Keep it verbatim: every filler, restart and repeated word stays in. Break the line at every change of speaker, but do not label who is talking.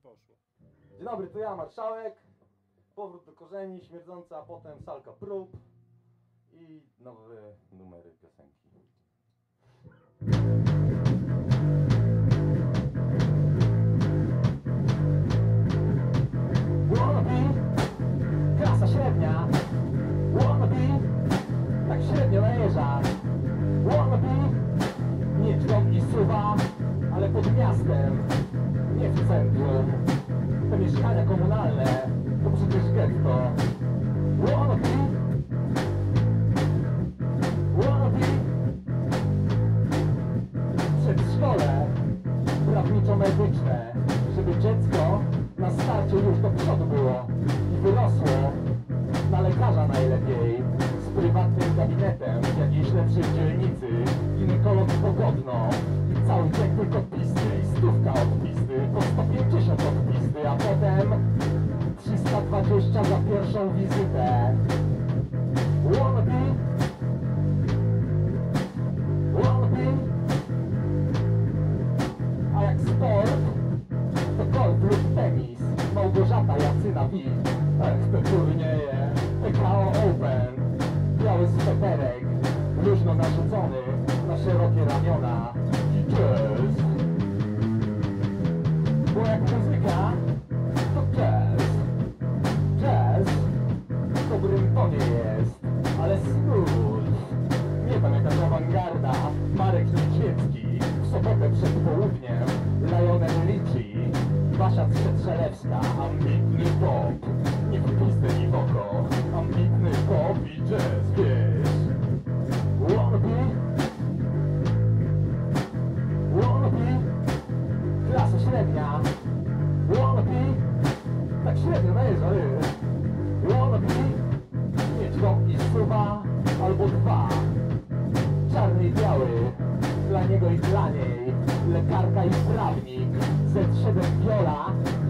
poszło.
Dzień dobry, to ja, Marszałek. Powrót do korzeni, śmierdząca, a potem salka prób i nowe numery piosenki. Wannabe, klasa średnia. Wannabe, tak średnio najeżdża. Wannabe, nie drzwi i suwa, ale pod miastem, nie w centrum. Te mieszkania komunalne to przecież getto. Wannabe, wannabe, przedszkole prawniczo-medyczne, żeby dziecko na starcie już do przodu było i wyrosło na lekarza najlepiej, z prywatnym gabinetem w jakiejś lepszej dzielnicy, ginekolog pogodno i cały dzień tylko pisty i stówka od pisty, po sto pięćdziesiąt od pisty, a potem trzysta dwadzieścia za pierwszą wizytę. Wannabe, wannabe, a jak sport to golf lub tenis. Małgorzata Jacyna Wi. Ech, te turnieje, P K O Open, biały sweterek, luźno narzucony na szerokie ramiona i jazz. Bo jak muzyka, to jazz. Jazz w dobrym tonie jest, ale smooth. Nie tam jakaś awangarda, Marek Niedźwiecki, w sobotę przed południem Lionel Richie, Basia Strzelewska, ambitny pop, nie w pustę ni w oko, ambitny pop i jazz, wiesz. Wannabe, wannabe, klasa średnia. Wannabe, tak średnio najeżdża, wannabe, mieć dom i suwa, albo dwa, czarny i biały, dla niego i dla niej, lekarka i prawnik, Z siedem Viola,